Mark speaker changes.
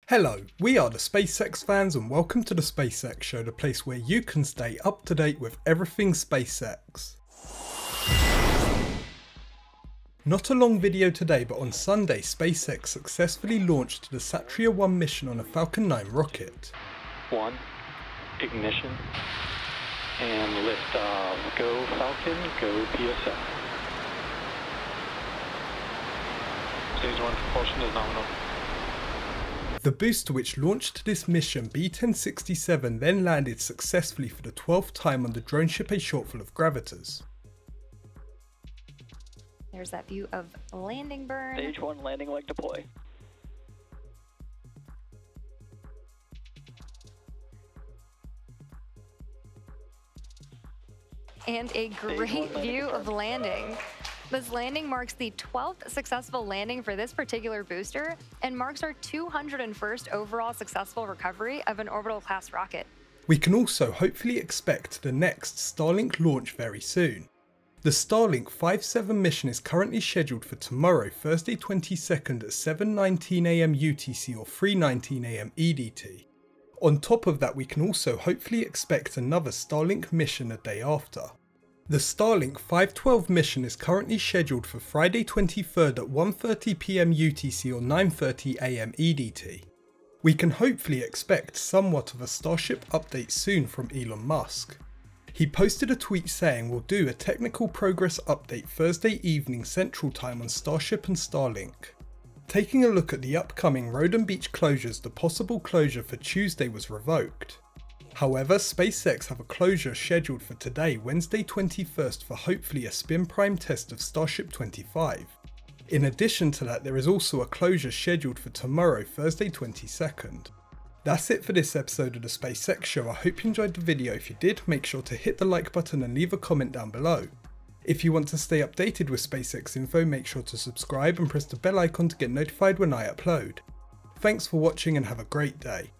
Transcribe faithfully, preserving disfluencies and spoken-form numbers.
Speaker 1: Hello, we are the SpaceX fans and welcome to the SpaceX Show, the place where you can stay up to date with everything SpaceX. Not a long video today, but on Sunday SpaceX successfully launched the Satria one mission on a Falcon nine rocket.
Speaker 2: One, ignition, and liftoff. Go Falcon, go P S F. Stage one propulsion is nominal.
Speaker 1: The booster which launched this mission, B ten sixty-seven, then landed successfully for the twelfth time on the drone ship A Shortfall of Gravitors.
Speaker 3: There's that view of landing burn.
Speaker 2: Stage one landing leg deploy.
Speaker 3: And a great view of landing. This landing marks the twelfth successful landing for this particular booster and marks our two hundred first overall successful recovery of an orbital class rocket.
Speaker 1: We can also hopefully expect the next Starlink launch very soon. The Starlink five seven mission is currently scheduled for tomorrow, Thursday twenty-second at seven nineteen a m U T C or three nineteen a m E D T. On top of that, we can also hopefully expect another Starlink mission a day after. The Starlink five twelve mission is currently scheduled for Friday twenty-third at one thirty p m U T C or nine thirty a m E D T. We can hopefully expect somewhat of a Starship update soon from Elon Musk. He posted a tweet saying we'll do a technical progress update Thursday evening Central Time on Starship and Starlink. Taking a look at the upcoming Road and Beach closures, the possible closure for Tuesday was revoked. However, SpaceX have a closure scheduled for today, Wednesday twenty-first, for hopefully a spin prime test of Starship twenty-five. In addition to that, there is also a closure scheduled for tomorrow, Thursday twenty-second. That's it for this episode of the SpaceX Show. I hope you enjoyed the video. If you did, make sure to hit the like button and leave a comment down below. If you want to stay updated with SpaceX info, make sure to subscribe and press the bell icon to get notified when I upload. Thanks for watching and have a great day.